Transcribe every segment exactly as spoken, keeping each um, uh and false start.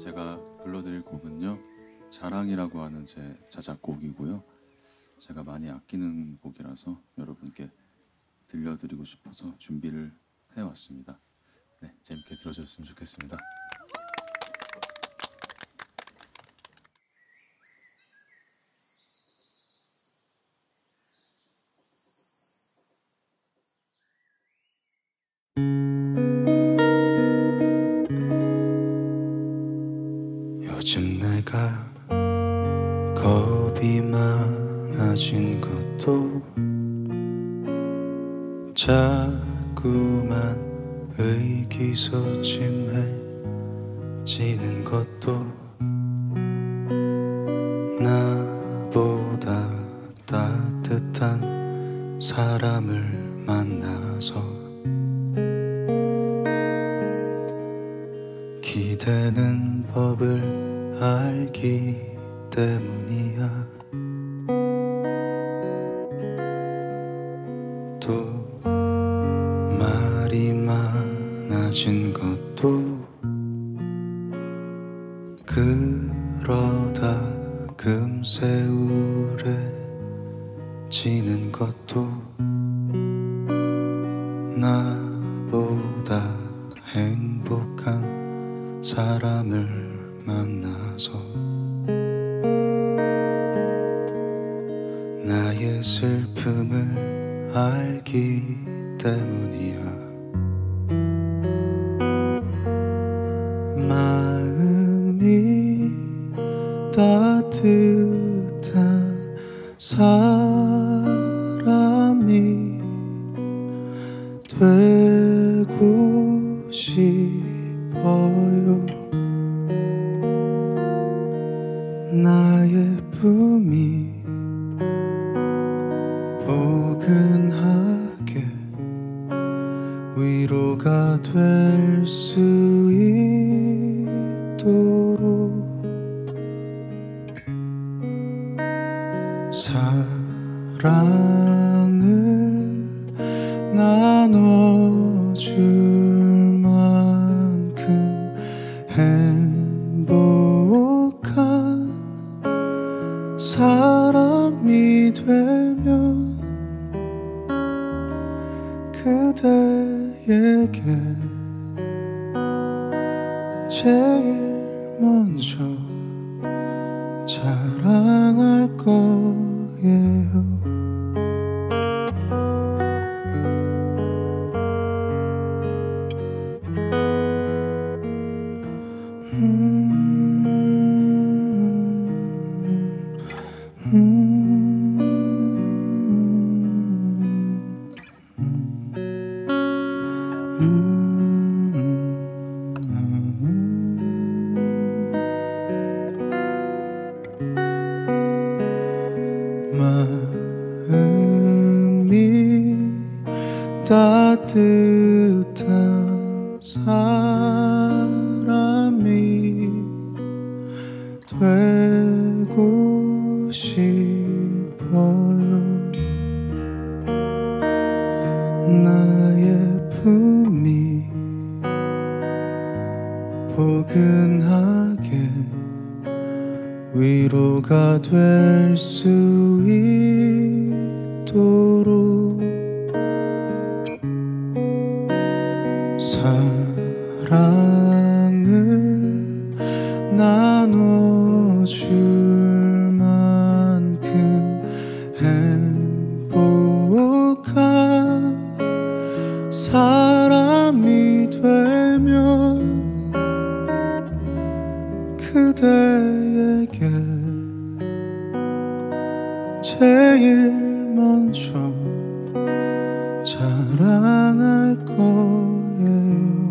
제가 불러드릴 곡은요, 자랑이라고 하는 제 자작곡이고요. 제가 많이 아끼는 곡이라서 여러분께 들려드리고 싶어서 준비를 해왔습니다. 네, 재밌게 들어줬으면 좋겠습니다. 요즘 내가 겁이 많아진 것도 자꾸만 의기소침해지는 것도 나보다 따뜻한 사람을 만나서 기대는 법을 알기 때문이야. 또 말이 많아진 것도 그러다 금세 우울해지는 것도 나보다 행복한 사람을 만나서 나의 슬픔을 알기 때문이야. 마음이 따뜻한 사람이 되고 싶어요. 나의 품이 포근하게 위로가 될 수 있도록 사랑을 나눠줄 만큼 행복한 사람이 되면 그대에게 제일 먼저 자랑할 거예요. 마음이 따뜻한 사람이 되고 싶어요. 나의 품이 포근하게 위로가 될 수 있도록 사랑을 나눠줄 만큼 행복한 사람이 되면 그대에게 제일 먼저 자랑할 거예요.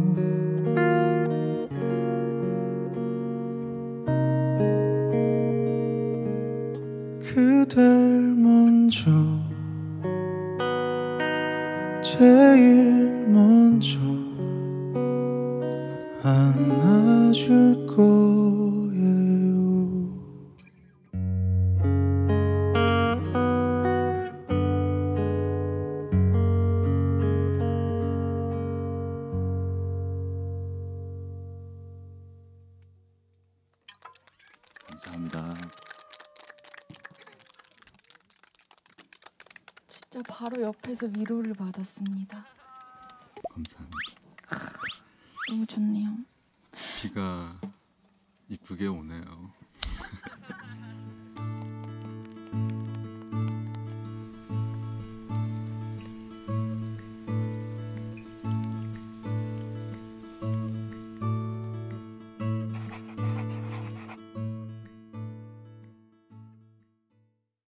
그댈 먼저 제일 먼저 안아줄 거예요. 진짜 바로 옆에서 위로를 받았습니다. 감사합니다. 너무 좋네요. 비가 이쁘게 오네요.